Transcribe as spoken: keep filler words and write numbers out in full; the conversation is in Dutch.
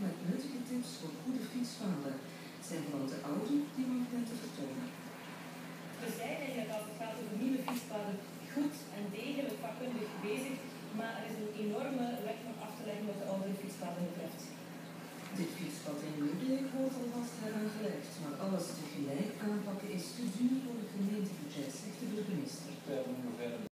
met nuttige tips voor goede fietsvaden. Het zijn vooral de ouderen die monumenten vertonen. We zijn eigenlijk als het gaat over nieuwe fietspaden goed en degelijk vakkundig bezig, maar er is een enorme weg nog af te leggen wat de oudere fietspaden betreft. Dit fietspad in